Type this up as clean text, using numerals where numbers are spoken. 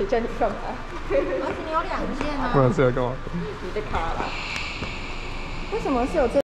谁叫你干嘛？ 而且你有2件啊。 不然是要干嘛？ 你的卡啦。 为什么是有这？